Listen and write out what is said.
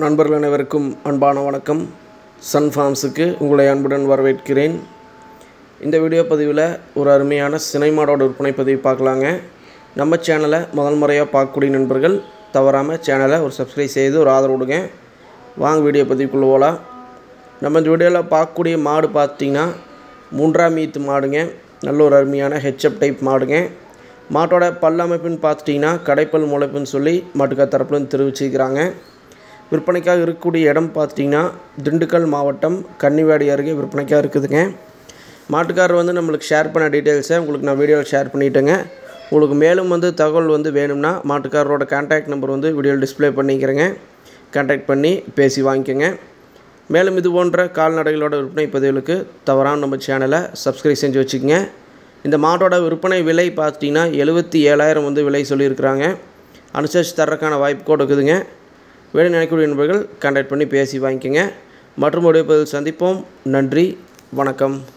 நண்பர்கள் அனைவருக்கும் அன்பான வணக்கம். சன் ஃபார்ம்ஸுக்கு உங்களை அன்புடன் வரவேற்கிறேன். இந்த வீடியோ பதிவில் ஒரு அருமையான சினை மாடோட விற்பனை பதிவு பார்க்கலாங்க. நம்ம சேனலை முதல் முறையாக பார்க்கக்கூடிய நண்பர்கள் தவறாமல் சேனலை ஒரு சப்ஸ்கிரைப் செய்து ஒரு ஆதரவு கொடுங்க. வாங்க வீடியோ பதிவுக்குள்ளே போகலாம். நம்ம இந்த வீடியோவில் பார்க்கக்கூடிய மாடு பார்த்திங்கன்னா 3ஆம் ஈத்து மாடுங்க. நல்ல ஒரு அருமையான ஹெச்எப் டைப் மாடுங்க. மாட்டோட பல்லமைப்புன்னு பார்த்துட்டிங்கன்னா கடைப்பல் முளைப்புன்னு சொல்லி மாட்டுக்கார் தரப்புலன்னு தெரிவிச்சிருக்கிறாங்க. விற்பனைக்காக இருக்கக்கூடிய இடம் பார்த்திங்கன்னா திண்டுக்கல் மாவட்டம் கன்னிவாடி அருகே விற்பனைக்காக இருக்குதுங்க. மாட்டுக்காரர் நம்மளுக்கு ஷேர் பண்ண டீட்டெயில்ஸை உங்களுக்கு நான் வீடியோவில் ஷேர் பண்ணிட்டேங்க. உங்களுக்கு மேலும் தகவல் வேணும்னா மாட்டுக்காரரோட கான்டாக்ட் நம்பர் வீடியோவில் டிஸ்பிளே பண்ணிக்கிறேங்க. கான்டாக்ட் பண்ணி பேசி வாங்கிக்கோங்க. மேலும் இது போன்ற கால்நடைகளோட விற்பனை பதிவுகளுக்கு தவறான நம்ம சேனலை சப்ஸ்கிரைப் செஞ்சு வச்சுக்கோங்க. இந்த மாட்டோட விற்பனை விலை பார்த்திங்கன்னா 77,000 விலை சொல்லியிருக்கிறாங்க. அனுசரித்து தர்றதுக்கான வாய்ப்பு கூட இருக்குதுங்க. வேணும் நினைக்கக்கூடிய நண்பர்கள் கான்டாக்ட் பண்ணி பேசி வாங்கிக்கோங்க. மற்றும் ஒரு பதிவில் சந்திப்போம். நன்றி, வணக்கம்.